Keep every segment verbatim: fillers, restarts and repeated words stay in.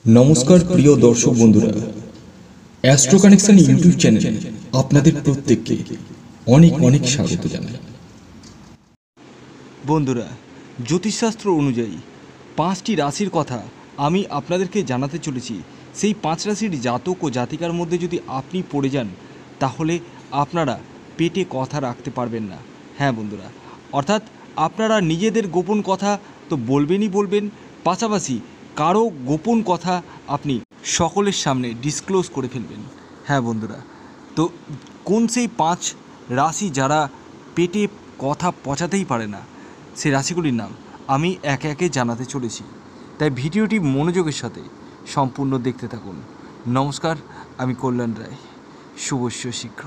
নমস্কার প্রিয় দর্শক বন্ধুরা, অ্যাস্ট্রো কানেকশন ইউটিউব চ্যানেলে আপনাদের প্রত্যেককে অনেক অনেক স্বাগত জানাই। বন্ধুরা, জ্যোতিষশাস্ত্র অনুযায়ী পাঁচটি রাশির কথা আমি আপনাদেরকে জানাতে চলেছি। সেই পাঁচ রাশির জাতক ও জাতিকার মধ্যে যদি আপনি পড়ে যান, তাহলে আপনারা পেটে কথা রাখতে পারবেন না। হ্যাঁ বন্ধুরা, অর্থাৎ আপনারা নিজেদের গোপন কথা তো বলবেনই বলবেন, পাশাপাশি কারো গোপন কথা আপনি সকলের সামনে ডিসক্লোজ করে ফেলবেন। হ্যাঁ বন্ধুরা, তো কোন সেই পাঁচ রাশি যারা পেটে কথা পচাতেই পারে না, সেই রাশিগুলির নাম আমি একে একে জানাতে চলেছি। তাই ভিডিওটি মনোযোগের সাথে সম্পূর্ণ দেখতে থাকুন। নমস্কার, আমি কল্যাণ রায়। শুভস্য শীঘ্র।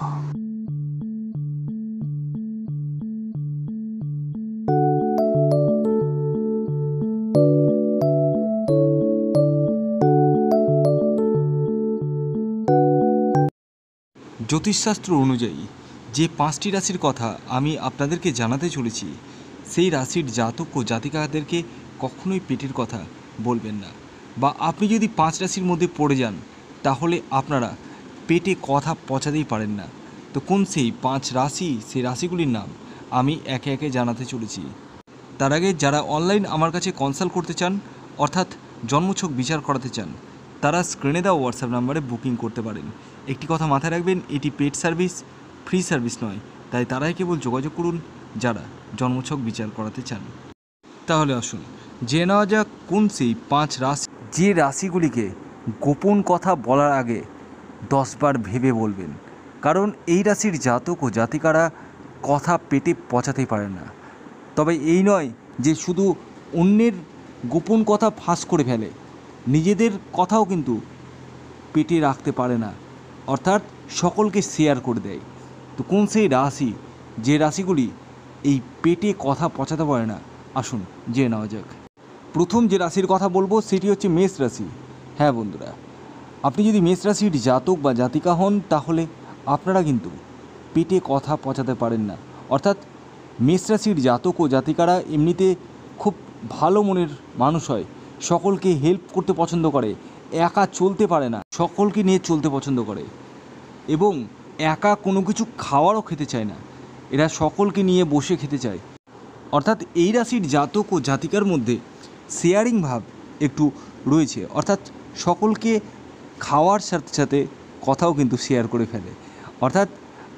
জ্যোতিষশাস্ত্র অনুযায়ী যে পাঁচটি রাশির কথা আমি আপনাদেরকে জানাতে চলেছি, সেই রাশির জাতক ও জাতিকাদেরকে কখনোই পেটের কথা বলবেন না। বা আপনি যদি পাঁচ রাশির মধ্যে পড়ে যান, তাহলে আপনারা পেটে কথা পচাতেই পারেন না। তো কোন সেই পাঁচ রাশি, সেই রাশিগুলির নাম আমি একে একে জানাতে চলেছি। তার আগে যারা অনলাইন আমার কাছে কনসাল্ট করতে চান, অর্থাৎ জন্মছক বিচার করাতে চান, তারা স্ক্রিনে দেওয়া হোয়াটসঅ্যাপ নাম্বারে বুকিং করতে পারেন। একটি কথা মাথায় রাখবেন, এটি পেড সার্ভিস, ফ্রি সার্ভিস নয়। তাই তারাই কেবল যোগাযোগ করুন যারা জন্মছক বিচার করাতে চান। তাহলে আসুন জেনে নেওয়া যাক কোন সেই পাঁচ রাশি, যে রাশিগুলিকে গোপন কথা বলার আগে দশবার ভেবে বলবেন। কারণ এই রাশির জাতক ও জাতিকারা কথা পেটে পচাতেই পারে না। তবে এই নয় যে শুধু অন্যের গোপন কথা ফাঁস করে ফেলে, নিজেদের কথাও কিন্তু পেটে রাখতে পারে না, অর্থাৎ সকলকে শেয়ার করে দেয়। তো কোন সেই রাশি, যে রাশিগুলি এই পেটে কথা পচাতে পারে না, আসুন জেনে নেওয়া যাক। প্রথম যে রাশির কথা বলবো সেটি হচ্ছে মেষ রাশি। হ্যাঁ বন্ধুরা, আপনি যদি মেষ রাশির জাতক বা জাতিকা হন, তাহলে আপনারা কিন্তু পেটে কথা পচাতে পারেন না। অর্থাৎ মেষ রাশির জাতক ও জাতিকারা এমনিতে খুব ভালো মনের মানুষ হয়, সকলকে হেল্প করতে পছন্দ করে, একা চলতে পারে না, সকলকে নিয়ে চলতে পছন্দ করে এবং একা কোনো কিছু খাওয়ারও খেতে চায় না, এরা সকলকে নিয়ে বসে খেতে চায়। অর্থাৎ এই রাশির জাতক ও জাতিকার মধ্যে শেয়ারিং ভাব একটু রয়েছে, অর্থাৎ সকলকে খাওয়ার সাথে সাথে কথাও কিন্তু শেয়ার করে ফেলে। অর্থাৎ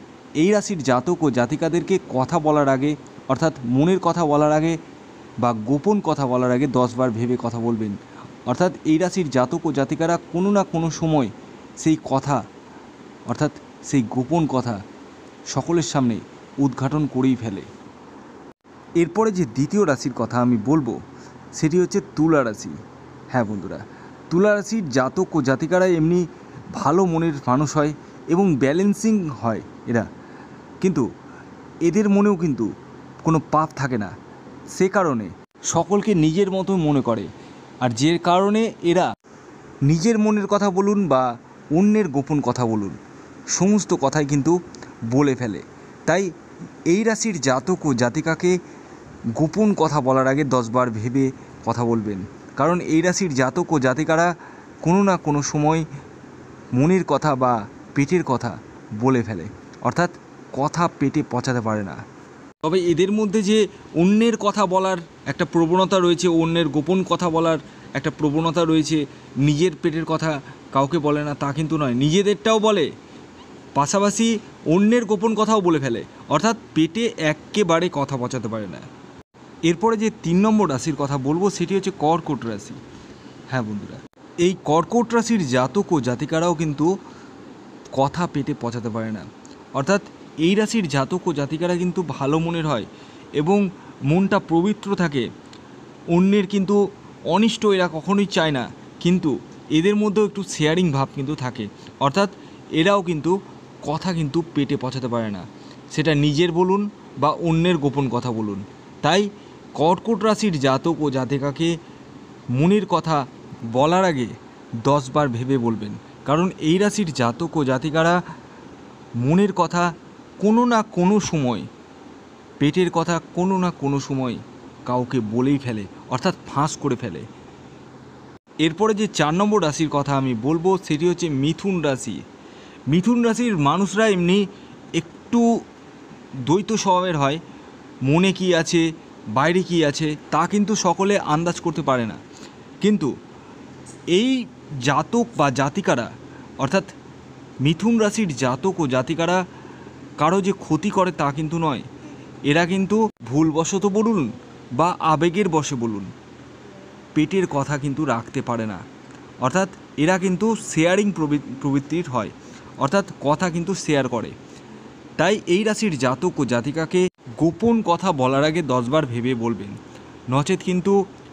এই রাশির জাতক ও জাতিকাদেরকে কথা বলার আগে, অর্থাৎ মনের কথা বলার আগে বা গোপন কথা বলার আগে দশবার ভেবে কথা বলবেন। অর্থাৎ এই রাশির জাতক ও জাতিকারা কোনো না কোনো সময় সেই কথা, অর্থাৎ সেই গোপন কথা সকলের সামনে উদ্ঘাটন করেই ফেলে। এরপরে যে দ্বিতীয় রাশির কথা আমি বলবো সেটি হচ্ছে তুলা রাশি। হ্যাঁ বন্ধুরা, তুলা রাশির জাতক ও জাতিকারা এমনি ভালো মনের মানুষ হয় এবং ব্যালেন্সিং হয় এরা, কিন্তু এদের মনেও কিন্তু কোনো পাপ থাকে না। সে কারণে সকলকে নিজের মতো মনে করে, আর যে কারণে এরা নিজের মনের কথা বলুন বা অন্যের গোপন কথা বলুন, সমস্ত কথাই কিন্তু বলে ফেলে। তাই এই রাশির জাতক ও জাতিকাকে গোপন কথা বলার আগে দশবার ভেবে কথা বলবেন। কারণ এই রাশির জাতক ও জাতিকারা কোনো না কোনো সময় মনের কথা বা পেটের কথা বলে ফেলে, অর্থাৎ কথা পেটে পচাতে পারে না। তবে এদের মধ্যে যে অন্যের কথা বলার একটা প্রবণতা রয়েছে, অন্যের গোপন কথা বলার একটা প্রবণতা রয়েছে, নিজের পেটের কথা কাউকে বলে না তা কিন্তু নয়, নিজেদেরটাও বলে, পাশাপাশি অন্যের গোপন কথাও বলে ফেলে, অর্থাৎ পেটে একেবারে কথা পচাতে পারে না। এরপরে যে তিন নম্বর রাশির কথা বলবো সেটি হচ্ছে কর্কট রাশি। হ্যাঁ বন্ধুরা, এই কর্কট রাশির জাতক ও জাতিকারাও কিন্তু কথা পেটে পচাতে পারে না। অর্থাৎ এই রাশির জাতক ও জাতিকারা কিন্তু ভালো মনের হয় এবং মনটা পবিত্র থাকে, অন্যের কিন্তু অনিষ্ট এরা কখনোই চায় না, কিন্তু এদের মধ্যেও একটু শেয়ারিং ভাব কিন্তু থাকে। অর্থাৎ এরাও কিন্তু কথা কিন্তু পেটে পচাতে পারে না, সেটা নিজের বলুন বা অন্যের গোপন কথা বলুন। তাই কর্কট রাশির জাতক ও জাতিকাকে মনের কথা বলার আগে দশবার ভেবে বলবেন। কারণ এই রাশির জাতক ও জাতিকারা মনের কথা কোনো না কোনো সময়, পেটের কথা কোনো না কোনো সময় কাউকে বলেই ফেলে, অর্থাৎ ফাঁস করে ফেলে। এরপরে যে চার নম্বর রাশির কথা আমি বলবো সেটি হচ্ছে মিথুন রাশি। মিথুন রাশির মানুষরা এমনি একটু দ্বৈত স্বভাবের হয়, মনে কি আছে বাইরে কি আছে তা কিন্তু সকলে আন্দাজ করতে পারে না। কিন্তু এই জাতক বা জাতিকারা অর্থাৎ মিথুন রাশির জাতক ও জাতিকারা কারো যে ক্ষতি করে তা কিন্তু নয়, এরা কিন্তু ভুলবশত বলুন বা আবেগের বশে বলুন পেটের কথা কিন্তু রাখতে পারে না। অর্থাৎ এরা কিন্তু শেয়ারিং প্রবৃত্তির হয়, অর্থাৎ কথা কিন্তু শেয়ার করে। তাই এই রাশির জাতক ও জাতিকাকে গোপন কথা বলার আগে দশবার ভেবে বলবেন, নচেত কিন্তু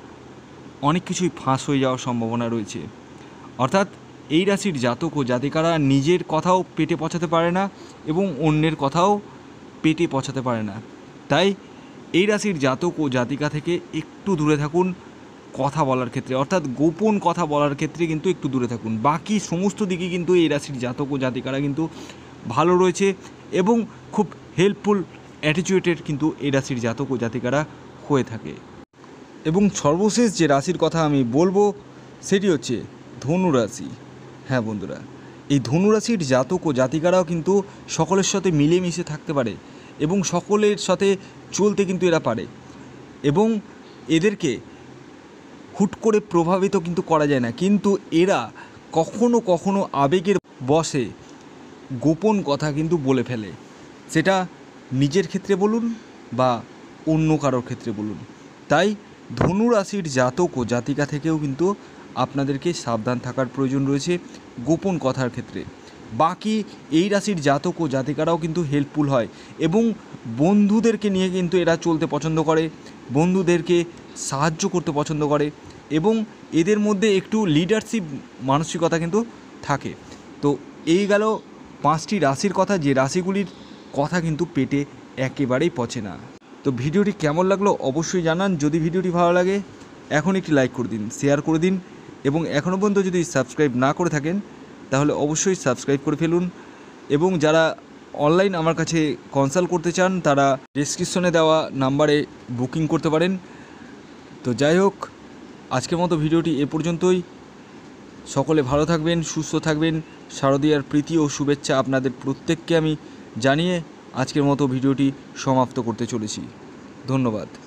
অনেক কিছুই ফাঁস হয়ে যাওয়ার সম্ভাবনা রয়েছে। অর্থাৎ এই রাশির জাতক ও জাতিকারা নিজের কথাও পেটে পচাতে পারে না এবং অন্যের কথাও পেটে পচাতে পারে না। তাই এই রাশির জাতক ও জাতিকা থেকে একটু দূরে থাকুন কথা বলার ক্ষেত্রে, অর্থাৎ গোপন কথা বলার ক্ষেত্রে কিন্তু একটু দূরে থাকুন। বাকি সমস্ত দিকে কিন্তু এই রাশির জাতক ও জাতিকারা কিন্তু ভালো রয়েছে এবং খুব হেল্পফুল অ্যাটিটিউডের কিন্তু এই রাশির জাতক ও জাতিকারা হয়ে থাকে। এবং সর্বশেষ যে রাশির কথা আমি বলবো সেটি হচ্ছে ধনু রাশি। হ্যাঁ বন্ধুরা, এই ধনু রাশির জাতক ও জাতিকারাও কিন্তু সকলের সাথে মিলেমিশে থাকতে পারে এবং সকলের সাথে চলতে কিন্তু এরা পারে এবং এদেরকে হুট করে প্রভাবিত কিন্তু করা যায় না। কিন্তু এরা কখনো কখনো আবেগের বশে গোপন কথা কিন্তু বলে ফেলে, সেটা নিজের ক্ষেত্রে বলুন বা অন্য কারোর ক্ষেত্রে বলুন। তাই ধনু রাশির জাতক ও জাতিকা থেকেও কিন্তু আপনাদেরকে সাবধান থাকার প্রয়োজন রয়েছে গোপন কথার ক্ষেত্রে। বাকি এই রাশির জাতক ও জাতিকারাও কিন্তু হেল্পফুল হয় এবং বন্ধুদেরকে নিয়ে কিন্তু এরা চলতে পছন্দ করে, বন্ধুদেরকে সাহায্য করতে পছন্দ করে এবং এদের মধ্যে একটু লিডারশিপ মানসিকতা কিন্তু থাকে। তো এই গেল পাঁচটি রাশির কথা, যে রাশিগুলির কথা কিন্তু পেটে একেবারেই পচে না। তো ভিডিওটি কেমন লাগলো অবশ্যই জানান। যদি ভিডিওটি ভালো লাগে এখন একটি লাইক করে দিন, শেয়ার করে দিন এবং এখনও পর্যন্ত যদি সাবস্ক্রাইব না করে থাকেন তাহলে অবশ্যই সাবস্ক্রাইব করে ফেলুন। এবং যারা অনলাইন আমার কাছে কনসাল্ট করতে চান তারা ডেসক্রিপশনে দেওয়া নাম্বারে বুকিং করতে পারেন। তো যাই হোক, আজকের মতো ভিডিওটি এ পর্যন্তই। সকলে ভালো থাকবেন, সুস্থ থাকবেন। শারদীয়ার প্রীতি ও শুভেচ্ছা আপনাদের প্রত্যেককে আমি জানিয়ে আজকের মতো ভিডিওটি সমাপ্ত করতে চলেছি। ধন্যবাদ।